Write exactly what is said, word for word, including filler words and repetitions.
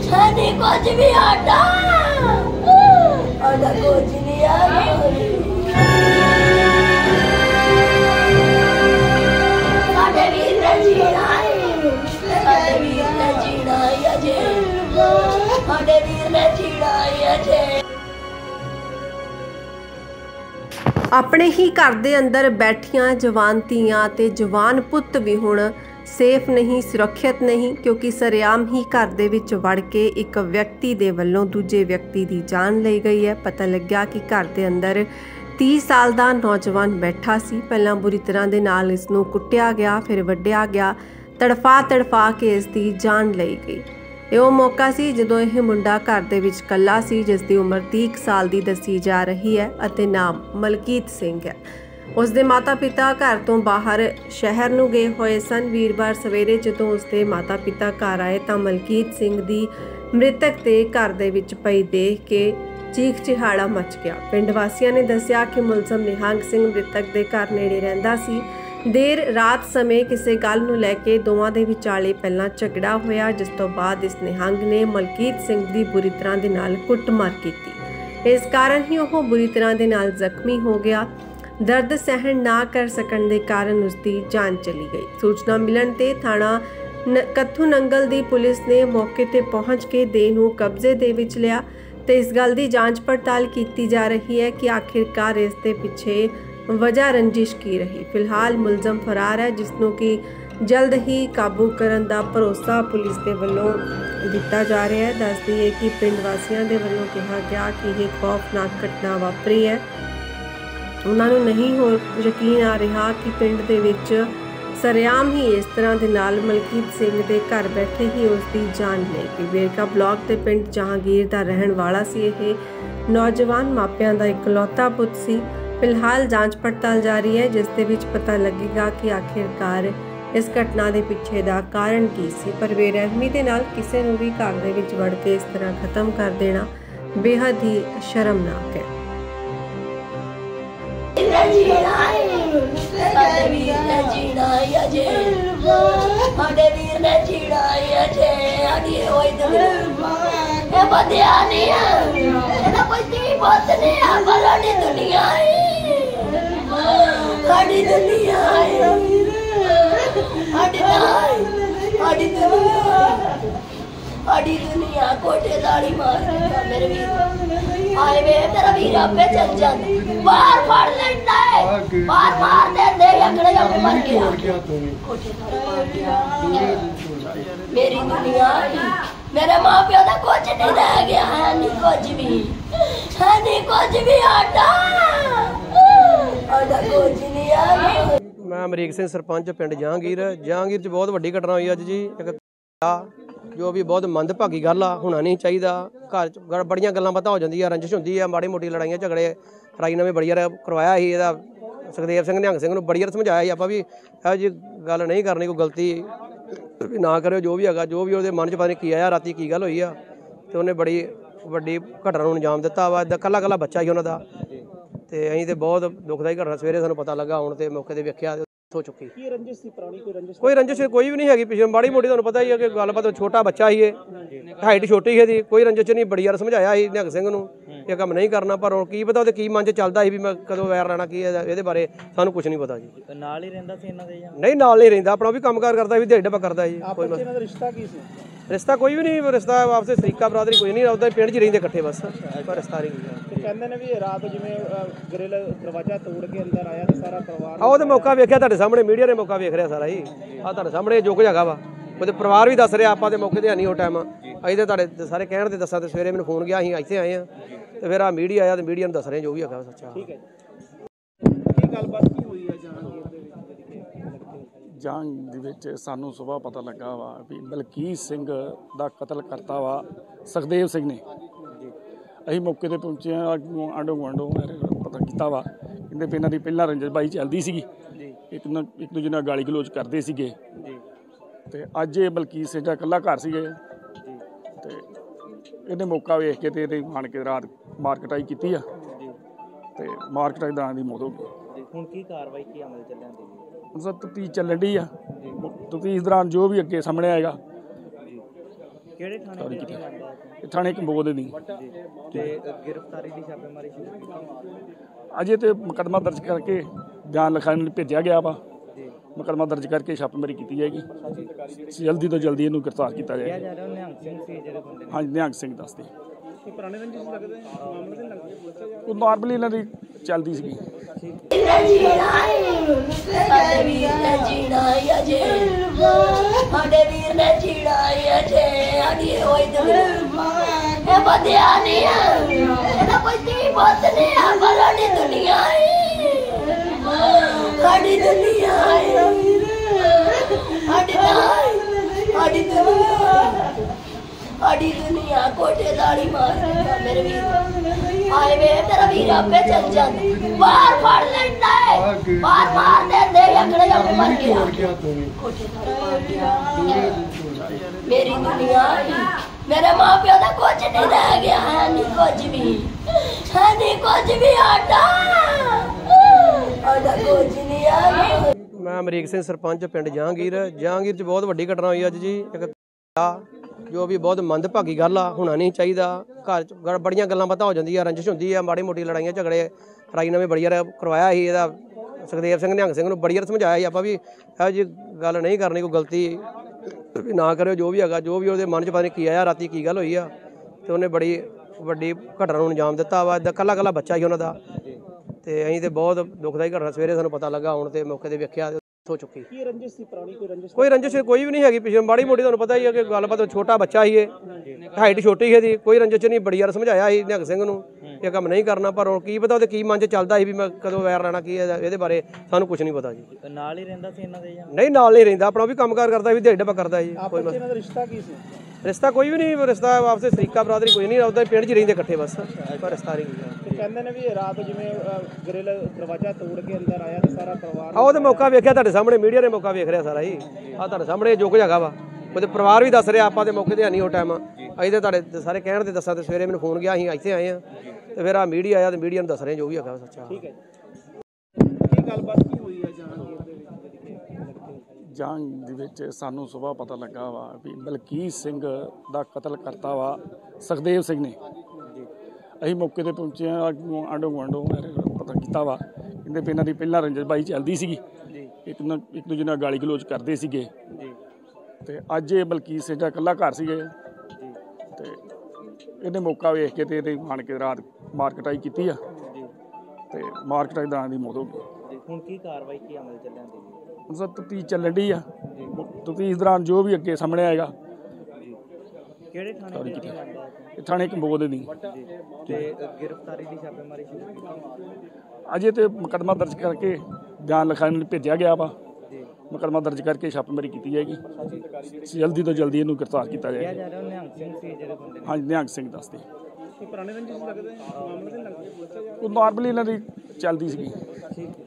नहीं कुछ भी आटा आटा कुछ नहीं आ साडे वीर ने जीना है साडे वीर ने जीना है अजे साडे वीर ने जीना है अजे। ਆਪਣੇ ਹੀ ਘਰ ਦੇ ਅੰਦਰ ਬੈਠੀਆਂ ਜਵਾਨ ਧੀਆਂ ਤੇ ਜਵਾਨ ਪੁੱਤ ਵੀ ਹੁਣ ਸੇਫ ਨਹੀਂ, ਸੁਰੱਖਿਅਤ ਨਹੀਂ, ਕਿਉਂਕਿ ਸਰਿਆਮ ਹੀ ਘਰ ਦੇ ਵਿੱਚ ਵੜ ਕੇ ਇੱਕ ਵਿਅਕਤੀ ਦੇ ਵੱਲੋਂ ਦੂਜੇ ਵਿਅਕਤੀ ਦੀ ਜਾਨ ਲਈ ਗਈ ਹੈ। ਪਤਾ ਲੱਗਿਆ ਕਿ ਘਰ ਦੇ ਅੰਦਰ तीस ਸਾਲ ਦਾ ਨੌਜਵਾਨ ਬੈਠਾ ਸੀ। ਪਹਿਲਾਂ ਬੁਰੀ ਤਰ੍ਹਾਂ ਦੇ ਨਾਲ ਇਸ ਨੂੰ ਕੁੱਟਿਆ ਗਿਆ, ਫਿਰ ਵੱਢਿਆ ਗਿਆ, ਤੜਫਾ ਤੜਫਾ ਕੇ ਇਸ ਦੀ ਜਾਨ ਲਈ ਗਈ। ਇਹ ਉਹ ਮੌਕਾ ਸੀ ਜਦੋਂ ਇਹ ਮੁੰਡਾ ਘਰ ਦੇ ਵਿੱਚ ਇਕੱਲਾ ਸੀ, ਜਿਸ ਦੀ ਉਮਰ तीस ਸਾਲ ਦੀ ਦੱਸੀ ਜਾ ਰਹੀ ਹੈ ਅਤੇ ਨਾਮ ਮਲਕੀਤ ਸਿੰਘ ਹੈ। ਉਸ ਦੇ ਮਾਤਾ ਪਿਤਾ ਘਰ ਤੋਂ ਬਾਹਰ ਸ਼ਹਿਰ ਨੂੰ ਗਏ ਹੋਏ ਸਨ। ਵੀਰਵਾਰ ਸਵੇਰੇ ਜਦੋਂ ਉਸ ਦੇ ਮਾਤਾ ਪਿਤਾ ਘਰ ਆਏ ਤਾਂ ਮਲਕੀਤ ਸਿੰਘ ਦੀ ਮ੍ਰਿਤਕ ਤੇ ਘਰ ਦੇ ਵਿੱਚ ਪਈ ਦੇਖ ਕੇ ਚੀਖ ਚਿਹਾੜਾ ਮਚ ਗਿਆ। ਪਿੰਡ ਵਾਸੀਆਂ ਨੇ ਦੱਸਿਆ ਕਿ ਮੁਲਜ਼ਮ ਨਿਹੰਗ ਸਿੰਘ ਮ੍ਰਿਤਕ ਦੇ ਘਰ ਨੇੜੇ ਰਹਿੰਦਾ ਸੀ। ਦੇਰ ਰਾਤ ਸਮੇਂ ਕਿਸੇ ਗੱਲ ਨੂੰ ਲੈ ਕੇ ਦੋਵਾਂ ਦੇ ਵਿਚਾਲੇ ਪਹਿਲਾਂ ਝਗੜਾ ਹੋਇਆ, ਜਿਸ ਤੋਂ ਬਾਅਦ ਇਸ ਨਿਹੰਗ ਨੇ ਮਲਕੀਤ ਸਿੰਘ ਦੀ ਬੁਰੀ ਤਰ੍ਹਾਂ ਦੇ ਨਾਲ ਕੁੱਟਮਾਰ ਕੀਤੀ। ਇਸ ਕਾਰਨ ਹੀ ਉਹ ਬੁਰੀ ਤਰ੍ਹਾਂ ਦੇ ਨਾਲ ਜ਼ਖਮੀ ਹੋ ਗਿਆ। ਦਰਦ ਸਹਿਣ ਨਾ ਕਰ ਸਕਣ ਦੇ ਕਾਰਨ ਉਸ ਦੀ ਜਾਨ ਚਲੀ ਗਈ। ਸੂਚਨਾ ਮਿਲਣ ਤੇ ਥਾਣਾ ਕੱਥੂ ਨੰਗਲ ਦੀ ਪੁਲਿਸ ਨੇ ਮੌਕੇ ਤੇ ਪਹੁੰਚ ਕੇ ਦੇਹ ਨੂੰ ਕਬਜ਼ੇ ਦੇ ਵਿੱਚ ਲਿਆ ਤੇ ਇਸ ਗੱਲ ਦੀ ਜਾਂਚ ਪੜਤਾਲ ਕੀਤੀ ਜਾ ਰਹੀ ਹੈ ਕਿ ਆਖਿਰਕਾਰ ਇਸ ਦੇ ਪਿੱਛੇ ਵਜ੍ਹਾ ਰੰਜਿਸ਼ ਕੀ ਰਹੀ। ਫਿਲਹਾਲ ਮੁਲਜ਼ਮ ਫਰਾਰ ਹੈ, ਜਿਸ ਨੂੰ ਕਿ ਜਲਦ ਹੀ ਕਾਬੂ ਕਰਨ ਦਾ ਭਰੋਸਾ ਪੁਲਿਸ ਦੇ ਵੱਲੋਂ ਦਿੱਤਾ ਜਾ ਰਿਹਾ ਹੈ। ਦੱਸ ਦਈਏ ਕਿ ਪਿੰਡ ਵਾਸੀਆਂ ਦੇ ਵੱਲੋਂ ਕਿਹਾ ਗਿਆ ਕਿ ਇਹ ਖੌਫਨਾਕ ਘਟਨਾ ਵਾਪਰੀ ਹੈ। ਉਹਨਾਂ ਨੂੰ ਨਹੀਂ ਹੋ ਯਕੀਨ ਆ ਰਿਹਾ ਕਿ ਪਿੰਡ ਦੇ ਵਿੱਚ ਸਰਿਆਮ ਹੀ ਇਸ ਤਰ੍ਹਾਂ ਦੇ ਨਾਲ ਮਲਕੀਤ ਸਿੰਘ ਦੇ ਘਰ ਬੈਠੇ ਹੀ ਉਸ ਦੀ ਜਾਨ ਲੈ ਗਈ। ਵੇਰਕਾ ਬਲਾਕ ਦੇ ਪਿੰਡ ਜਹਾਂਗੀਰ ਦਾ ਰਹਿਣ ਵਾਲਾ ਸੀ ਇਹ ਨੌਜਵਾਨ। ਮਾਪਿਆਂ ਦਾ ਇਕਲੌਤਾ ਪੁੱਤ ਸੀ। ਫਿਲਹਾਲ ਜਾਂਚ ਪੜਤਾਲ ਜਾਰੀ ਹੈ, ਜਿਸ ਦੇ ਵਿੱਚ ਪਤਾ ਲੱਗੇਗਾ ਕਿ ਆਖਿਰਕਾਰ ਇਸ ਘਟਨਾ ਦੇ ਪਿੱਛੇ ਦਾ ਕਾਰਨ ਕੀ ਸੀ। ਪਰ ਬੇਰਹਿਮੀ ਦੇ ਨਾਲ ਕਿਸੇ ਨੂੰ ਵੀ ਘਰ ਦੇ ਵਿੱਚ ਵੜ ਕੇ ਇਸ ਤਰ੍ਹਾਂ ਖਤਮ ਕਰ ਦੇਣਾ ਬੇहद ਹੀ ਸ਼ਰਮਨਾਕ ਹੈ। साडे वीर ने जीना है अजे साडे वीर ने जीना है अजे आनी होई दुनिया ए बदिया नहीं है एदा कोई दी बात नहीं है बड़ी दुनिया है बड़ी दुनिया है बड़ी बड़ी दुनिया बड़ी दुनिया कोटे दाड़ी मार मेरे वीर आए वे तेरा वीर आपे चल जाता बाहर फाड़ लेता है बाहर मार दे दे अगले अगले मर गया कोठे मार गया मेरी दुनिया मेरे मां प्यो दा कुछ नहीं रह गया है नहीं कुछ भी है नहीं कुछ भी आटा आटा कुछ नहीं है। मैं अमरीक सिंह सरपंच पिंड जहांगीर जहांगीर च बहुत वड्डी घटना हुई अज जी। एक जो भी बहुत मंदभागी गल आ, होना नहीं चाहिए। घर च बड़ियां गल्लां बातां हो जांदियां, रंजिश हुंदी है, माड़ी मोटी लड़ाइयां झगड़े हराई ने भी बड़ी बार करवाया ही। ਇਹਦਾ ਸੁਖਦੇਵ ਸਿੰਘ ਨਿਹੰਗ ਸਿੰਘ ਨੂੰ ਬੜੀ ਵਾਰ ਸਮਝਾਇਆ ਸੀ ਆਪਾਂ ਵੀ ਇਹੋ ਜਿਹੀ ਗੱਲ ਨਹੀਂ ਕਰਨੀ, ਕੋਈ ਗਲਤੀ ਵੀ ਨਾ ਕਰਿਓ। ਜੋ ਵੀ ਹੈਗਾ ਜੋ ਵੀ ਉਹਦੇ ਮਨ 'ਚ ਪਤਾ ਨਹੀਂ ਕੀ ਆਇਆ, ਰਾਤੀ ਕੀ ਗੱਲ ਹੋਈ ਆ ਤੇ ਉਹਨੇ ਬੜੀ ਵੱਡੀ ਘਟਨਾ ਨੂੰ ਅੰਜਾਮ ਦਿੱਤਾ ਵਾ। ਇੱਦਾਂ ਕੱਲਾ ਕੱਲਾ ਬੱਚਾ ਸੀ ਉਹਨਾਂ ਦਾ ਤੇ ਅਸੀਂ ਤੇ ਬਹੁਤ ਦੁਖਦਾਈ ਘਟਨਾ ਸਵੇਰੇ ਸਾਨੂੰ ਪਤਾ ਲੱਗਾ ਹੁਣ ਤੇ ਮੌਕੇ ਤੇ ਵੇਖਿਆ ਹੋ ਚੁੱਕੀ। ਕੀ ਰੰਜਿਸ਼ ਸੀ ਪੁਰਾਣੀ? ਕੋਈ ਰੰਜਿਸ਼ ਕੋਈ ਰੰਜਿਸ਼ ਕੋਈ ਵੀ ਨਹੀਂ ਹੈਗੀ। ਪਿਛੇ ਮਾੜੀ ਮੋਟੀ ਤੁਹਾਨੂੰ ਪਤਾ ਹੀ ਹੈ ਕਿ ਗੱਲਬਾਤ ਛੋਟਾ ਬੱਚਾ ਸੀ, ਇਹ ਹਾਈਟ ਛੋਟੀ ਸੀ ਇਹਦੀ, ਕੋਈ ਰੰਜਿਸ਼ ਨਹੀਂ। ਬੜੀ ਵਾਰ ਸਮਝਾਇਆ ਸੀ ਨਿਹੰਗ ਸਿੰਘ ਨੂੰ ਇਹ ਕੰਮ ਨਹੀਂ ਕਰਨਾ, ਪਰ ਹੁਣ ਕੀ ਪਤਾ ਉਹਦੇ ਕੀ ਮਨ 'ਚ ਚੱਲਦਾ ਸੀ ਵੀ ਮੈਂ ਕਦੋਂ ਵੈਰ ਲੈਣਾ ਕੀ ਹੈ ਇਹਦੇ ਬਾਰੇ ਸਾਨੂੰ ਕੁਝ ਨਹੀਂ ਪਤਾ ਜੀ। ਨਾਲ ਹੀ ਰਹਿੰਦਾ ਸੀ ਇਹਨਾਂ ਦੇ? ਨਹੀਂ ਨਾਲ ਨਹੀਂ ਰਹਿੰਦਾ, ਆਪਣਾ ਵੀ ਕੰਮਕਾਰ ਕਰਦਾ ਵੀ ਦਿਹਾੜੀ ਡੱਬਾ ਕਰਦਾ ਜੀ। ਕੋਈ ਰਿਸ਼ਤਾ ਕੀ ਸੀ? ਰਿਸ਼ਤਾ ਕੋਈ ਵੀ ਨਹੀਂ, ਰਿਸ਼ਤਾ ਆਪਸੇ ਸਰੀਕਾ ਬਰਾਦਰੀ ਕੋਈ ਨਹੀਂ, ਉਹਦਾ ਪਿੰਡ 'ਚ ਰਹਿੰਦੇ ਇਕੱਠੇ ਬਸ, ਪਰ ਰਿਸ਼ਤਾ ਨਹੀਂ। ਕਹਿੰਦੇ ਨੇ ਵੀ ਰਾਤ ਜਿਵੇਂ ਗ੍ਰਿਲ ਦਰਵਾਜ਼ਾ ਤੋੜ ਕੇ ਅੰਦਰ ਆਇਆ ਤੇ ਸਾਰਾ ਪਰਿਵਾਰ ਆਹ ਉਹਦੇ ਮੌਕਾ ਵੇਖਿਆ ਤੁਹਾਡੇ ਸਾਹਮਣੇ, ਮੀਡੀਆ ਨੇ ਮੌਕਾ ਵੇਖ ਰਿਹਾ ਸਾਰਾ ਹੀ ਆਹ ਤੁਹਾਡੇ ਸਾਹਮਣੇ ਜੋ ਕੁਝ ਹੈਗਾ ਵਾ। ਉਹਦੇ ਪਰਿਵਾਰ ਵੀ ਦੱਸ ਰਿਹਾ, ਆਪਾਂ ਦੇ ਮੌਕੇ ਤੇ ਹੈ ਨਹੀਂ ਉਹ ਟਾਈਮ। ਅਸੀਂ ਤਾਂ ਤੁਹਾਡੇ ਸਾਰੇ ਕਹਿਣ ਤੇ ਦੱਸਾਂ ਤੇ ਸਵੇਰੇ ਮੈਨੂੰ ਫੋਨ ਗਿਆ, ਅਸੀਂ ਇੱਥੇ ਆਏ ਹਾਂ ਤੇ ਫਿਰ ਆ ਮੀਡੀਆ ਆਇਆ ਤੇ ਮੀਡੀਆ ਨੂੰ ਦੱਸ ਰਹੇ ਜੋ ਵੀ ਹੈਗਾ ਸੱਚਾ। ਠੀਕ ਹੈ ਜੀ, ਕੀ ਗੱਲਬਾਤ ਕੀ ਹੋਈ ਹੈ ਜਹਾਂਗੀਰ ਦੇ ਵਿੱਚ? ਜੰਗ ਦੇ ਵਿੱਚ ਸਾਨੂੰ ਸੁਬਾਹ ਪਤਾ ਲੱਗਾ ਵਾ ਵੀ ਮਲਕੀਤ ਸਿੰਘ ਦਾ ਕਤਲ ਕਰਤਾ ਵਾ ਸੁਖਦੇਵ ਸਿੰਘ ਨੇ। ਅਸੀਂ ਮੌਕੇ 'ਤੇ ਪਹੁੰਚੇ ਹਾਂ, ਆਂਢੋ ਗੁਆਂਢੋ ਪਤਾ ਕੀਤਾ ਵਾ, ਕਹਿੰਦੇ ਵੀ ਇਹਨਾਂ ਦੀ ਪਹਿਲਾਂ ਰੰਜਨਬਾਜ਼ੀ ਚੱਲਦੀ ਸੀਗੀ, ਇੱਕ ਨਾ ਇੱਕ ਦੂਜੇ ਨਾਲ ਗਾਲੀ ਗਲੋਚ ਕਰਦੇ ਸੀਗੇ ਤੇ ਅੱਜ ਇਹ ਮਲਕੀਤ ਸਿੰਘ ਦਾ ਇਕੱਲਾ ਘਰ ਸੀਗੇ ਤੇ ਇਹਨੇ ਮੌਕਾ ਵੇਖ ਕੇ ਤੇ ਇਹਦੇ ਆਣ ਕੇ ਰਾਤ ਮਾਰਕਟਾਈ ਕੀਤੀ ਆ ਤੇ ਮਾਰਕਟਾਈ ਦਾ ਦੀ ਮੌਤ ਹੋ ਗਈ। ਹੁਣ ਕੀ ਕਾਰਵਾਈ ਕੀ ਅਮਲ ਚੱਲਣ ਦੀ? ਤਫਤੀਸ਼ ਚੱਲਣ ਡਈ ਆ। ਤਫਤੀਸ਼ ਦੌਰਾਨ ਜੋ ਵੀ ਅੱਗੇ ਸਾਹਮਣੇ ਆਏਗਾ ਕਿਹੜੇ ਥਾਣੇ ਦੇ ਅਧੀਨ ਆਉਂਦਾ ਹੈ? ਇਹ ਥਾਣੇ ਕੰਬੋਗ ਦੇ ਦੀ ਤੇ ਗ੍ਰਿਫਤਾਰੀ ਦੀ ਛਾਪੇਮਾਰੀ ਸ਼ੁਰੂ ਕੀਤੀ ਅਜੇ ਤੇ ਮੁਕੱਦਮਾ ਦਰਜ ਕਰਕੇ ਬਿਆਨ ਲਿਖਾਉਣ ਲਈ ਭੇਜਿਆ ਗਿਆ ਵਾ। ਮੁਕੱਦਮਾ ਦਰਜ ਕਰਕੇ ਛਾਪੇਮਾਰੀ ਕੀਤੀ ਜਾਏਗੀ। ਜਲਦੀ ਤੋਂ ਜਲਦੀ ਇਹਨੂੰ ਗ੍ਰਿਫਤਾਰ ਕੀਤਾ ਕਿਹਾ ਜਾਏਗਾ। ਜਾ ਰਿਹਾ ਨਿਹੰਗ ਸਿੰਘ ਸੀ ਜਿਹੜੇ ਬੰਦੇ ਨੇ। ਹਾਂਜੀ ਨਿਹੰਗ ਸਿੰਘ ਦੱਸਦੇ ਇਹ ਪੁਰਾਣੇ ਰੰਜਿਸ਼ ਲੱਗਦੇ ਮਾਮਲੇ ਦੇ ਲੱਗਦੇ ਉਹ ਨਾਰਮਲੀ ਇਹਨਾਂ ਦੀ ਚੱਲਦੀ ਸੀਗੀ। ਸਾਡੇ ਵੀਰ ਨੇ ਜੀਣਾ ਹੀ ਅਜੇ ਸਾਡੇ ਵੀਰ ਨੇ ਜੀਣਾ ਹੀ ਅਜੇ ਅੜੀ ਹੋਈ ਦੁਨੀਆ ਇਹ ਬੰਦਿਆ ਨਹੀਂ ਆ ਇਹਦਾ ਕੋਈ ਦੀ ਬਾਤ ਨਹੀਂ ਆ ਬਰਾੜੀ ਦੁਨੀਆ ਹੈ ਸਾਡੀ ਦੁਨੀਆ ਹੈ ਸਾਡੀ ਸਾਡੀ ਦੁਨੀਆ ਸਾਡੀ ਦੁਨੀਆ ਕੋਟੇ ਦਾੜੀ ਮਾਰ ਮੇਰੇ ਵੀਰ ਆਏ ਵੇ ਤੇਰਾ ਵੀਰ ਆਪੇ ਚੱਲ ਜਾਂਦਾ ਬਾਹਰ ਫੜ ਲੈਂਦਾ ਹੈ ਬਾਹਰ ਮਾਰ ਦਿੰਦੇ ਅਗਲੇ ਆਪੇ ਮਰ ਗਿਆ ਕੋਟੇ ਦਾੜੀ ਮਾਰ ਗਿਆ ਮੇਰੀ ਦੁਨੀਆ ਮੇਰੇ ਮਾਂ ਪਿਓ ਦਾ ਕੁਝ ਨਹੀਂ ਰਹਿ ਗਿਆ ਹੈ ਨਹੀਂ ਕੁਝ ਵੀ ਹੈ ਨਹੀਂ ਕੁਝ ਵੀ ਆਟਾ ਆਟਾ ਕੁਝ ਨਹੀਂ ਆ ਮੈਂ ਅਮਰੀਕ ਸਿੰਘ ਸਰਪੰਚ ਪਿੰਡ ਜਹਾਂਗੀਰ ਜਹਾਂਗੀਰ 'ਚ ਬਹੁਤ ਵੱਡੀ ਘਟਨਾ ਹੋਈ ਅੱਜ ਜੀ। ਇੱਕ ਜੋ ਵੀ ਬਹੁਤ ਮੰਦਭਾਗੀ ਗੱਲ ਆ, ਹੋਣਾ ਨਹੀਂ ਚਾਹੀਦਾ। ਘਰ 'ਚ ਗੜ- ਬੜੀਆਂ ਗੱਲਾਂ ਪਤਾ ਹੋ ਜਾਂਦੀਆਂ, ਰੰਜਿਸ਼ ਹੁੰਦੀ ਆ, ਮਾੜੀ ਮੋਟੀ ਲੜਾਈਆਂ ਝਗੜੇ ਰਾਜੀਨਾਮੇ ਬੜੀ ਵਾਰ ਕਰਵਾਇਆ ਸੀ। ਇਹਦਾ ਸੁਖਦੇਵ ਸਿੰਘ ਨਿਹੰਗ ਸਿੰਘ ਨੂੰ ਬੜੀ ਵਾਰ ਸਮਝਾਇਆ ਸੀ ਆਪਾਂ ਵੀ ਇਹੋ ਜਿਹੀ ਗੱਲ ਨਹੀਂ ਕਰਨੀ, ਕੋਈ ਗਲਤੀ ਵੀ ਨਾ ਕਰਿਓ। ਜੋ ਵੀ ਹੈਗਾ ਜੋ ਵੀ ਉਹਦੇ ਮਨ 'ਚ ਪਤਾ ਨਹੀਂ ਕੀ ਆਇਆ ਰਾਤੀ ਕੀ ਗੱਲ ਹੋਈ ਆ, ਤੇ ਉਹਨੇ ਬੜੀ ਵੱਡੀ ਘਟਨਾ ਨੂੰ ਅੰਜਾਮ ਦਿੱਤਾ ਵਾ। ਇੱਦਾਂ ਕੱਲਾ ਕੱਲਾ ਬੱਚਾ ਸੀ ਉਹਨਾਂ ਦਾ, ਤੇ ਅਸੀਂ ਤੇ ਬਹੁਤ ਦੁਖਦਾਈ ਘਟਨਾ ਸਵੇਰੇ ਸਾਨੂੰ ਪਤਾ ਲੱਗਾ, ਹੁਣ ਤੇ ਮੌਕੇ ਤੇ ਵੇਖਿਆ ਹੋ ਚੁੱਕੀ। ਕੀ ਰੰਜਿਸ਼ ਸੀ ਪੁਰਾਣੀ ਕੋਈ ਰੰਜਿਸ਼? ਕੋਈ ਰੰਜਿਸ਼ ਕੋਈ ਵੀ ਨਹੀਂ ਹੈਗੀ ਪਿੱਛੇ, ਮਾੜੀ ਮੋਟੀ ਤੁਹਾਨੂੰ ਪਤਾ ਹੀ ਹੈ ਕਿ ਗੱਲਬਾਤ। ਛੋਟਾ ਬੱਚਾ ਸੀ ਇਹ, ਹਾਈਟ ਛੋਟੀ ਸੀ, ਕੋਈ ਰੰਜਿਸ਼ ਨਹੀਂ। ਬੜੀ ਵਾਰ ਸਮਝਾਇਆ ਸੀ ਨਿਹੰਗ ਸਿੰਘ ਨੂੰ ਇਹ ਕੰਮ ਨਹੀਂ ਕਰਨਾ, ਪਰ ਹੁਣ ਕੀ ਪਤਾ ਉਹਦੇ ਕੀ ਮਨ 'ਚ ਚੱਲਦਾ ਸੀ ਵੀ ਮੈਂ ਕਦੋਂ ਵੈਰ ਲੈਣਾ ਕੀ ਹੈ, ਇਹਦੇ ਬਾਰੇ ਸਾਨੂੰ ਕੁਝ ਨਹੀਂ ਪਤਾ ਜੀ। ਨਾਲ ਹੀ ਰਹਿੰਦਾ ਸੀ ਇਹਨਾਂ ਦੇ ਜਾਂ ਨਹੀਂ ਨਾਲ ਨਹੀਂ ਰਹਿੰਦਾ, ਆਪਣਾ ਵੀ ਕੰਮਕਾਰ ਕਰਦਾ ਵੀ ਦਿਹਾੜੀ ਡੱਬਾ ਕਰਦਾ ਜੀ। ਕੋਈ ਇਹਨਾਂ ਦਾ ਰਿਸ਼ਤਾ ਕੀ ਸੀ? ਰਿਸ਼ਤਾ ਕੋਈ ਵੀ ਨਹੀਂ, ਰਿਸ਼ਤਾ ਆਪਸੇ ਸਰੀਕਾ ਬਰਾਦਰੀ ਕੋਈ ਨਹੀਂ, ਉਹਦਾ ਪਿੰਡ 'ਚ ਰਹਿੰਦੇ ਇਕੱਠੇ ਬਸ, ਪਰ ਰਿਸ਼ਤਾ ਨਹੀਂ ਕੋਈ। ਤੇ ਕਹਿੰਦੇ ਨੇ ਵੀ ਰਾਤ ਜਿਵੇਂ ਗ੍ਰਿਲ ਦਰਵਾਜ਼ਾ ਤੋੜ ਕੇ ਅੰਦਰ ਆਇਆ ਤੇ ਸਾਰਾ ਪਰਿਵਾਰ ਆਹ ਉਹਦੇ ਮੌਕਾ ਵੇਖਿਆ ਤੁਹਾਡੇ ਸਾਹਮਣੇ, ਮੀਡੀਆ ਨੇ ਮੌਕਾ ਵੇਖ ਰਿਹਾ ਸਾਰਾ ਜੀ। ਆਹ ਤੁਹਾਡੇ ਸਾਹਮਣੇ ਜੋ ਕੁਝ ਹੈਗਾ ਵਾ, ਉਹਦੇ ਪਰਿਵਾਰ ਵੀ ਦੱਸ ਰਿਹਾ, ਆਪਾਂ ਦੇ ਮੌਕੇ ਤੇ ਹੈ ਨਹੀਂ ਉਹ ਟਾਈਮ। ਅਸੀਂ ਤੇ ਤੁਹਾਡੇ ਸਾਰੇ ਕਹਿਣ ਤੇ ਦੱਸਾਂ, ਤੇ ਸਵੇਰੇ ਮੈਨੂੰ ਫੋਨ ਗਿਆ, ਅਸੀਂ ਇੱਥੇ ਆਏ ਆ, ਤੇ ਫਿਰ ਆ ਮੀਡੀਆ ਆਇਆ ਤੇ ਮੀਡੀਆ ਨੂੰ ਦੱਸ ਰਹੇ ਜੋ ਵੀ ਹੈਗਾ ਸੱਚਾ। ਠੀਕ ਹੈ ਜੀ। ਕੀ ਗੱਲਬਾਤ ਕੀ ਹੋਈ ਹੈ ਜਹਾਂਗੀਰ ਦੇ ਵਿੱਚ? ਜੰਗ ਦੇ ਵਿੱਚ ਸਾਨੂੰ ਸੁਬਾਹ ਪਤਾ ਲੱਗਾ ਵਾ ਵੀ ਬਲਕੀਤ ਸਿੰਘ ਦਾ ਕਤਲ ਕਰਤਾ ਵਾ ਸੁਖਦੇਵ ਸਿੰਘ ਨੇ। ਅਸੀਂ ਮੌਕੇ ਤੇ ਪਹੁੰਚੇ ਆ, ਆਂਡੋ ਗੁਆਂਢੋਂ ਪਤਾ ਕੀਤਾ ਵਾ, ਕਹਿੰਦੇ ਵੀ ਇਹਨਾਂ ਦੀ ਪਹਿਲਾਂ ਰੰਜਿਸ਼ਬਾਜ਼ੀ ਚੱਲਦੀ ਸੀਗੀ, ਇੱਕ ਨਾ ਇੱਕ ਦੂਜੇ ਨਾਲ ਗਾਲੀ ਗਲੋਚ ਕਰਦੇ ਸੀਗੇ। ਤੇ ਅੱਜ ਇਹ ਬਲਕੀਤ ਸਿੰਘ ਦਾ ਇਕੱਲਾ ਘਰ ਸੀਗੇ, ਤੇ ਇਹਨੇ ਮੌਕਾ ਵੇਖ ਕੇ ਤੇ ਇਹਦੇ ਆਣ ਕੇ ਰਾਤ ਮਾਰਕਟਾਈ ਕੀਤੀ ਆ, ਤੇ ਮਾਰਕਟਾਈ ਦਾ ਦੀ ਮੌਤ ਹੋ ਗਈ। ਹੁਣ ਕੀ ਕਾਰਵਾਈ ਕੀ ਅਮਲ ਚੱਲਣ ਦੀ? ਹੁਣ ਸਰ ਤਫਤੀਸ਼ ਚੱਲਣ ਡਈ ਆ, ਤਫਤੀਸ਼ ਦੌਰਾਨ ਜੋ ਵੀ ਅੱਗੇ ਸਾਹਮਣੇ ਆਏਗਾ। ਕਿਹੜੇ ਥਾਣੇ ਦੇ ਅਧੀਨ ਆਉਂਦਾ ਹੈ? ਇਹ ਥਾਣੇ ਕੰਬੋਗ ਦੇ ਦੀ ਤੇ ਗ੍ਰਿਫਤਾਰੀ ਦੀ ਛਾਪੇਮਾਰੀ ਸ਼ੁਰੂ ਕੀਤੀ ਅਜੇ ਤੇ ਮੁਕੱਦਮਾ ਦਰਜ ਕਰਕੇ ਬਿਆਨ ਲਿਖਾਉਣ ਲਈ ਭੇਜਿਆ ਗਿਆ ਵਾ। ਮੁਕੱਦਮਾ ਦਰਜ ਕਰਕੇ ਛਾਪੇਮਾਰੀ ਕੀਤੀ ਜਾਏਗੀ। ਜਲਦੀ ਤੋਂ ਜਲਦੀ ਇਹਨੂੰ ਗ੍ਰਿਫਤਾਰ ਕੀਤਾ ਕਿਹਾ ਜਾਏਗਾ। ਜਾ ਰਿਹਾ ਨਿਹੰਗ ਸਿੰਘ ਸੀ ਜਿਹੜੇ ਬੰਦੇ ਨੇ। ਹਾਂਜੀ ਨਿਹੰਗ ਸਿੰਘ ਦੱਸਦੇ ਇਹ ਪੁਰਾਣੇ ਰੰਜਿਸ਼ ਲੱਗਦੇ ਮਾਮਲੇ ਦੇ ਲੱਗਦੇ ਉਹ ਨਾਰਮਲੀ ਇਹਨਾਂ ਦੀ ਚੱਲਦੀ ਸੀਗੀ। ਠੀਕ